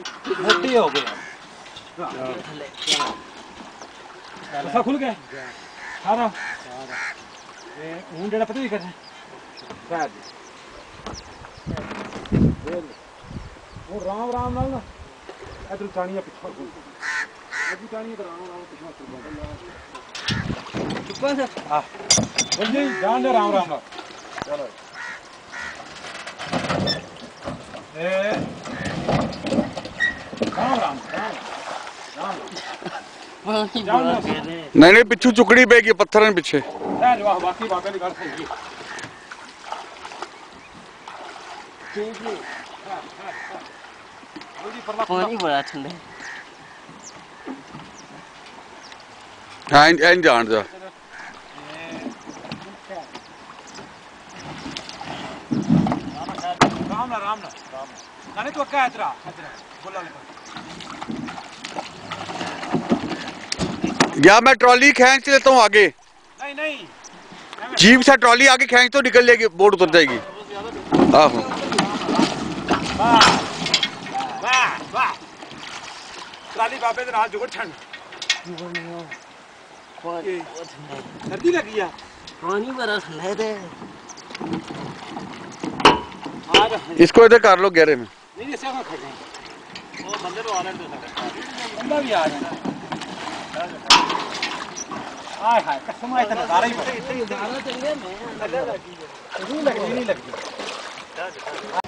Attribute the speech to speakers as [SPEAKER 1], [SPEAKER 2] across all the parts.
[SPEAKER 1] मोटी हो गई सब खुल गया सारा हूं जेड़ा पता ही करना वो राम राम नाल ना इधर चाणिया पिछा अभी चाणिया तो राम राम पिछा चुप्पा से हां बोल जी जान दे राम राम चलो ए राम राम राम
[SPEAKER 2] नहीं पिछू चुकड़ी पेगी पत्थर पीछे
[SPEAKER 1] बाकी बाबे की गल सही
[SPEAKER 3] पानी बड़ा ठंडा
[SPEAKER 2] हाँ इन जान जा
[SPEAKER 1] राम ना राम ना नाने तो क्या इधर बोला
[SPEAKER 2] या मैं ट्रॉली खींच लेता हूँ आगे
[SPEAKER 1] नहीं नहीं
[SPEAKER 2] जीप से ट्रॉली आगे खींच तो निकल लेगी बोर्ड उतर जाएगी आहो
[SPEAKER 1] वाह वाह वाह ट्रॉली बाबे दे नाल जुगड़ छन सर्दी लगी है
[SPEAKER 3] पानी बड़ा ठंडा है
[SPEAKER 2] इसको इधर कर लो गहरे में
[SPEAKER 1] नहीं ऐसे को खड़े वो बंदे तो आने दो बंदा भी आ जाना हाय हाय कसम है इतना नजारा ही इतनी नजारा चल गया मैं नहीं लगी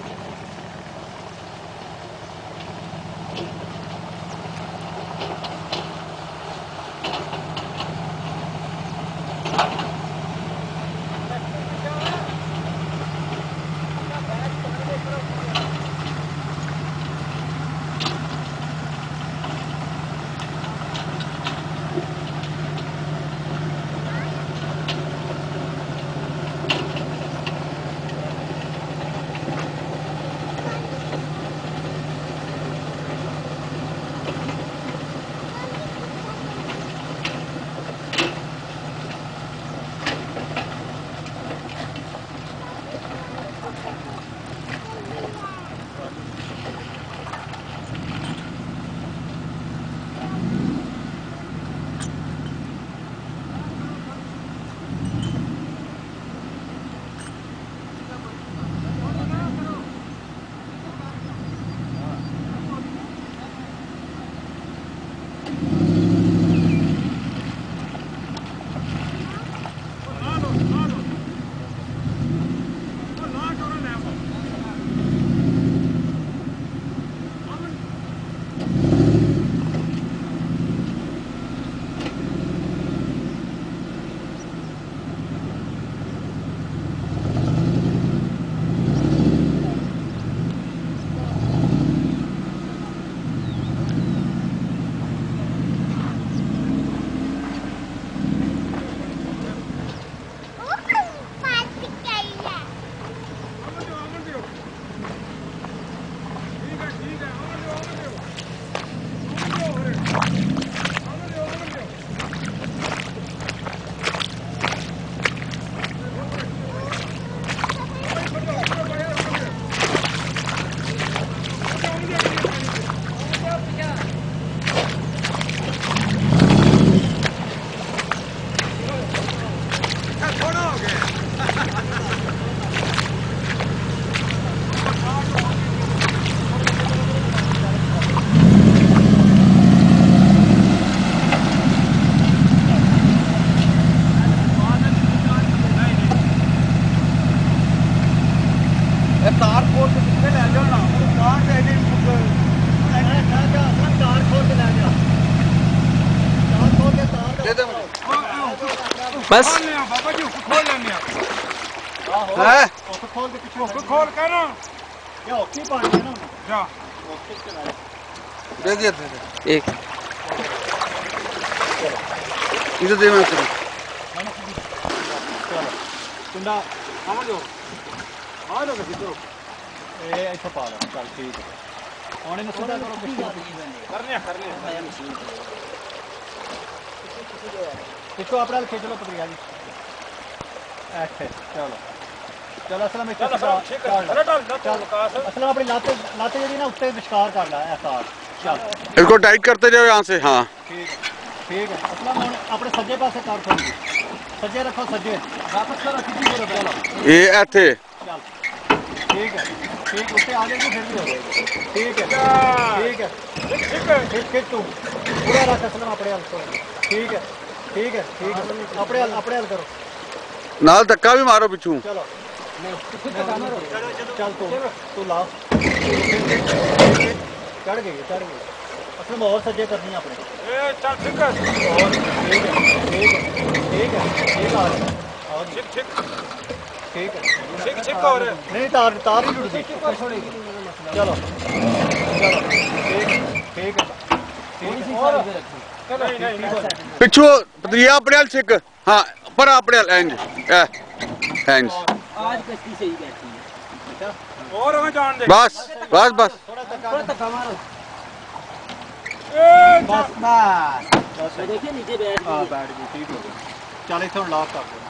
[SPEAKER 2] बस
[SPEAKER 1] बाबा जी खोल लेने
[SPEAKER 2] है
[SPEAKER 1] खोल के पीछे खोल के ना ये ओके पानी है ना जा ओके चला
[SPEAKER 2] दे दिया एक इधर दे मैं चलो
[SPEAKER 1] कुंडा आवा जो आ लो किसी तो ए ऐसा पा लो चल ठीक है आने में सीधा करो करने मशीन इसको अपना खींच लो पत्रिका जी अच्छा चलो चल असलम में
[SPEAKER 4] चल
[SPEAKER 1] असलम अपनी लाते लाते जी ना उत्ते विस्कार कर ला ऐसा चल
[SPEAKER 2] इसको टाइट करते जाओ यहाँ से। हाँ
[SPEAKER 1] ठीक है असलम हुण अपने सज्जे पासे कर थोड़ी सज्जे रखो सज्जे वापस करो सीधी करो चलो
[SPEAKER 2] ये ऐथे
[SPEAKER 1] चल ठीक है ठीक उससे आगे भी फिर भी हो जाएगी ठीक है ठीक तू पूरा रख असलम अपने हल ठीक है अपने हल करो
[SPEAKER 2] नाल धक्का भी मारो पिछू।
[SPEAKER 1] चलो चल तू ला चढ़ गई असलम और सज्जे करनी है अपने
[SPEAKER 4] चल ठीक है
[SPEAKER 1] और ठीक है ठीक और नहीं तार ही टूट गई चलो ठीक है
[SPEAKER 2] पिछू पतरिया अपने हल छिक। हाँ पर अपने हल इंज इंज
[SPEAKER 3] आज कश्ती सही बैठी है
[SPEAKER 4] और हमें जान दे
[SPEAKER 2] बस बस बस
[SPEAKER 3] थोड़ा धक्का मारो
[SPEAKER 1] बस
[SPEAKER 3] देखिए नीचे बैठ
[SPEAKER 1] हाँ बैठ गई ठीक हो गई चल इतना लॉक कर